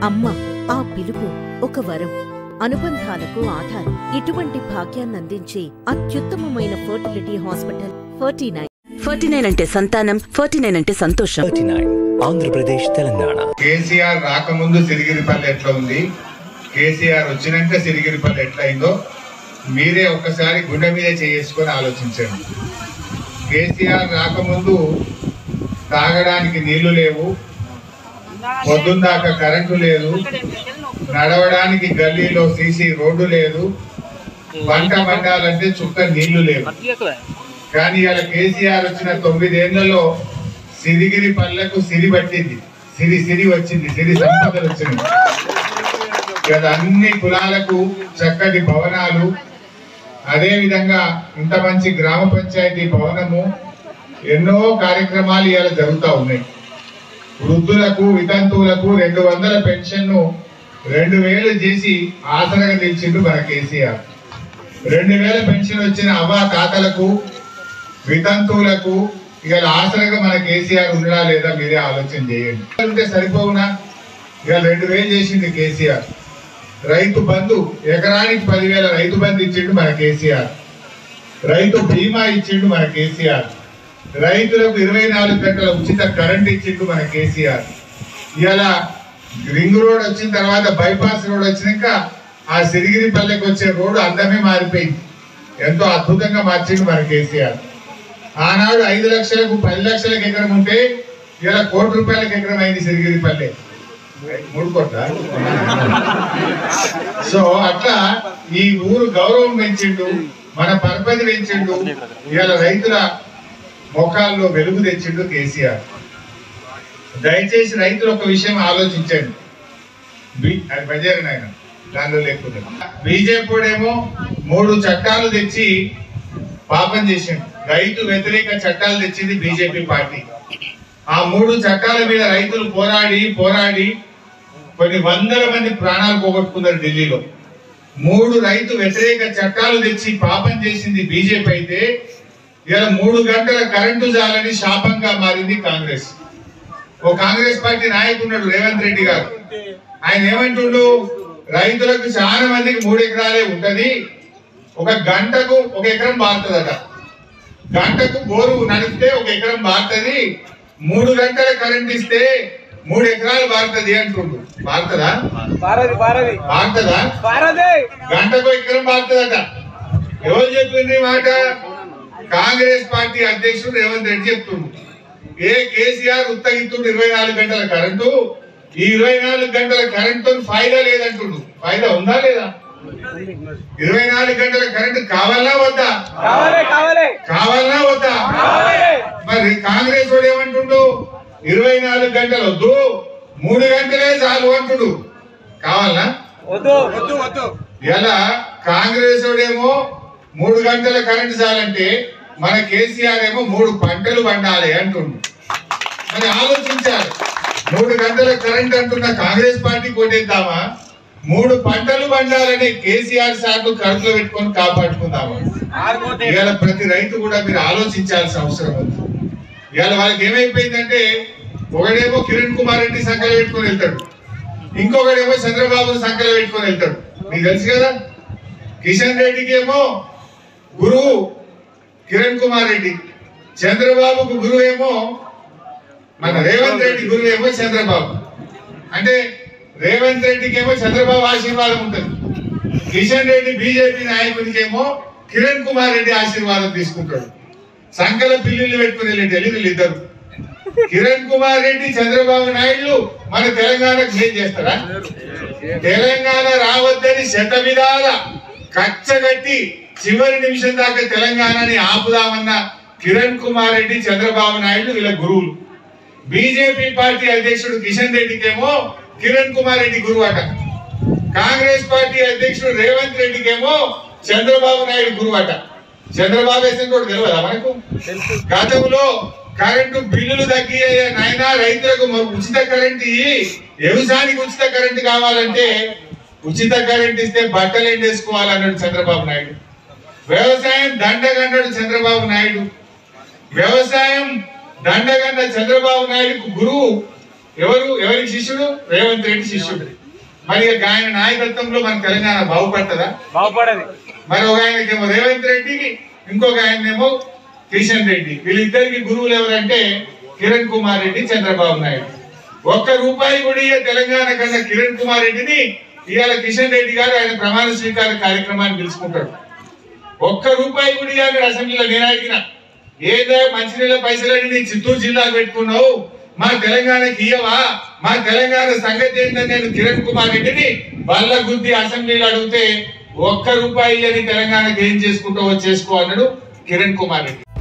అమ్మ ఆ పిలుపు ఒక వరం, అనుబంధాలకు ఆధారం. ఇటువంటి భాగ్యాన్నందించే అత్యుత్తమమైన ఫర్టిలిటీ హాస్పిటల్ 49 అంటే సంతానం, 49 అంటే సంతోషం. 39 ఆంధ్రప్రదేశ్, తెలంగాణ. కేసీఆర్ రాకముందు సిరిగిరిపల్లి ఎట్లా ఉంది, కేసీఆర్ వచ్చినాక సిరిగిరిపల్లి ఎట్లా అయిందో మీరే ఒక్కసారి గుండె మీద చేసుకొని ఆలోచించండి. కేసీఆర్ రాకముందు తాగడానికి నీళ్లు లేవు, పొద్దుందాకా కరెంటు లేదు, నడవడానికి గల్లీలో సీసీ రోడ్డు లేదు, పంట పండాలంటే చుక్క నీళ్లు లేవు. కానీ ఇలా కేసీఆర్ వచ్చిన 9 ఏళ్లలో సిరిగిరి పల్లెకు సిరి పట్టింది, సిరి వచ్చింది, సిరి సంపదలు వచ్చింది. గత అన్ని కులాలకు చక్కటి భవనాలు, అదే విధంగా ఇంత మంచి గ్రామ పంచాయతీ భవనము, ఎన్నో కార్యక్రమాలు ఇవాళ జరుగుతూ ఉన్నాయి. వృద్ధులకు వితంతువులకు 200 పెన్షన్ 2000 చేసి ఆసరగా నిలిచిండు మన కేసీఆర్. 2000 పెన్షన్ వచ్చిన అవ్వ తాతలకు వితంతువులకు ఇవాళ ఆసరగా మన కేసీఆర్ ఉండడా లేదా మీరే ఆలోచన చేయండి. అంటే సరిపోవునా? ఇవాళ 2000 చేసింది కేసీఆర్. రైతు బంధు ఎకరానికి 10,000 రైతు బంధు ఇచ్చిండు మన కేసీఆర్. రైతు బీమా ఇచ్చిండు మన కేసీఆర్. రైతులకు 24 గంటల ఉచిత కరెంట్ ఇచ్చిండు మన కేసీఆర్. ఇలా రింగ్ రోడ్ వచ్చిన తర్వాత బైపాస్ రోడ్ వచ్చినాక ఆ సిరిగిరిపల్లెకి వచ్చే రోడ్డు అందమే మారిపోయింది. ఎంతో అద్భుతంగా మార్చిండు మన కేసీఆర్. ఆనాడు 5 లక్షలకు 10 లక్షలకు ఎకరం ఉంటే ఇలా 1 కోటి రూపాయలకు ఎకరం అయింది సిరిగిరిపల్లె. 3 కోట్ల. సో అట్లా ఈ ఊరు గౌరవం పెంచిండు, మన పరపతి పెంచిండు, ఇలా రైతుల మొఖాల్లో వెలుగు తెచ్చిండు కేసీఆర్. దయచేసి రైతులు ఒక విషయం ఆలోచించండి. అది బజారు ఆయన దానిలో లేకపోతే బీజేపీ 3 చట్టాలు తెచ్చి పాపం చేసిండు. రైతు వ్యతిరేక చట్టాలు తెచ్చింది బీజేపీ పార్టీ. ఆ 3 చట్టాల మీద రైతులు పోరాడి కొన్ని వందల మంది ప్రాణాలు పోగొట్టుకున్నారు ఢిల్లీలో. 3 రైతు వ్యతిరేక చట్టాలు తెచ్చి పాపం చేసింది బీజేపీ అయితే ఇలా 3 గంటల కరెంటు జాలని శాపంగా మారింది కాంగ్రెస్. ఓ కాంగ్రెస్ పార్టీ నాయకుడు రేవంత్ రెడ్డి గారు, ఆయన ఏమంటుండు, రైతులకు చాలా మందికి 3 ఎకరాలే ఉంటది, ఒక గంటకు 1 ఎకరం బారుతుందట, గంటకు బోరు నడిపితే 1 ఎకరం బారుతుంది, 3 గంటల కరెంట్ ఇస్తే 3 ఎకరాలు బారుతుంది అంటుండు. బారుతుందా? గంటకు 1 ఎకరం బారుతుందట. ఎవరు చెప్పింది మాట? కాంగ్రెస్ పార్టీ అధ్యక్షుడు రేవంత్ రెడ్డి చెప్తుండు. కేసీఆర్ ఉత్తగిస్తుండు 24 గంటల కరెంటు. ఈ 24 గంటల కరెంటు ఫాయిదా లేదంటుండు. ఫాయిదా ఉందా లేదా? 24 గంటల కరెంటు కావాలనా వద్దా? కావాలనా వద్దా? మరి కాంగ్రెస్ వాడు ఏమంటుండు, 24 గంటలు వద్దు, 3 గంటలే చాలు అంటుడు. కావాలనా? ఇలా కాంగ్రెస్ వాడేమో 3 గంటల కరెంటు చాలంటే మన కేసీఆర్ ఏమో 3 పంటలు పండాలి అంటుండు. మరి ఆలోచించాలి. 3 గంటల కరెంట్ అంటున్న కాంగ్రెస్ పార్టీ కొట్టేద్దామా, 3 పంటలు పండాలని కేసీఆర్ సార్లు కడుపులో పెట్టుకొని కాపాడుకుందామా? ఇవాళ ప్రతి రైతు కూడా మీరు ఆలోచించాల్సిన అవసరం ఉంది. ఇవాళ వాళ్ళకి ఏమైపోయిందంటే, ఒకడేమో కిరణ్ కుమార్ రెడ్డి సంఖ్యలో పెట్టుకొని వెళ్తాడు, ఇంకొకడేమో చంద్రబాబు సంఖ్యలో పెట్టుకొని వెళ్తాడు. మీకు తెలుసు కదా, కిషన్ రెడ్డికి ఏమో గురువు కిరణ్ కుమార్ రెడ్డి, చంద్రబాబుకు గురువు ఏమో మన రేవంత్ రెడ్డి, గురువు ఏమో చంద్రబాబు. అంటే రేవంత్ రెడ్డికి ఏమో చంద్రబాబు ఆశీర్వాదం ఉంటుంది, కిషన్ రెడ్డి బీజేపీ నాయకుడికి ఏమో కిరణ్ కుమార్ రెడ్డి ఆశీర్వాదం తీసుకుంటాడు. సంకల పిల్లులు పెట్టుకుని వెళ్ళి ఇద్దరు, కిరణ్ కుమార్ రెడ్డి చంద్రబాబు నాయుడు మన తెలంగాణకు ఏం చేస్తారా? తెలంగాణ రావద్దని శత విధాల కచ్చగట్టి చివరి నిమిషం దాకా తెలంగాణని ఆపుదామన్న కిరణ్ కుమార్ రెడ్డి, చంద్రబాబు నాయుడు వీళ్ళ గురువులు. బీజేపీ పార్టీ అధ్యక్షుడు కిషన్ రెడ్డికి ఏమో కిరణ్ కుమార్ రెడ్డి గురువు అట. కాంగ్రెస్ పార్టీ అధ్యక్షుడు రేవంత్ రెడ్డికి ఏమో చంద్రబాబు నాయుడు గురువు అట. చంద్రబాబు వేసిన కూడా తెలియదా మనకు? గతంలో కరెంటు బిల్లులు తగ్గియ్యా నాయనా, రైతులకు ఉచిత కరెంట్ ఇయ్యి, వ్యవసాయానికి ఉచిత కరెంట్ కావాలంటే ఉచిత కరెంట్ ఇస్తే బట్టలు ఎండేసుకోవాలన్నాడు చంద్రబాబు నాయుడు. వ్యవసాయం దండగన్నాడు చంద్రబాబు నాయుడు. వ్యవసాయం దండగన్న చంద్రబాబు నాయుడుకు గురువు ఎవరికి శిష్యుడు? రేవంత్ రెడ్డి శిష్యుడు. మరి ఆయన నాయకత్వంలో మన తెలంగాణ బాగుపడుతుందా? బాగుపడదు. మరి ఒక ఆయనకేమో రేవంత్ రెడ్డికి, ఇంకొక ఆయనేమో కిషన్ రెడ్డి. వీళ్ళిద్దరికి గురువులు ఎవరంటే కిరణ్ కుమార్ రెడ్డి, చంద్రబాబు నాయుడు. ₹1 కూడా తెలంగాణ కన్నా కిరణ్ కుమార్ రెడ్డిని ఇవాళ కిషన్ రెడ్డి గారు ఆయన ప్రమాణ స్వీకార కార్యక్రమాన్ని పిలుచుకుంటాడు. ₹1 కూడా ఇవాళ అసెంబ్లీలో నేను అడిగిన, ఏదో మంచినీళ్ళ పైసలని నీ చిత్తూరు జిల్లా పెట్టుకున్నావు, మా తెలంగాణకి ఇయ్యవా, మా తెలంగాణ సంగతి ఏంటని నేను కిరణ్ కుమార్ రెడ్డిని బల్ల గుద్ది అసెంబ్లీలో అడిగితే ₹1 అని తెలంగాణకి ఏం చేసుకుంటావో చేసుకో అన్నాడు కిరణ్ కుమార్ రెడ్డి.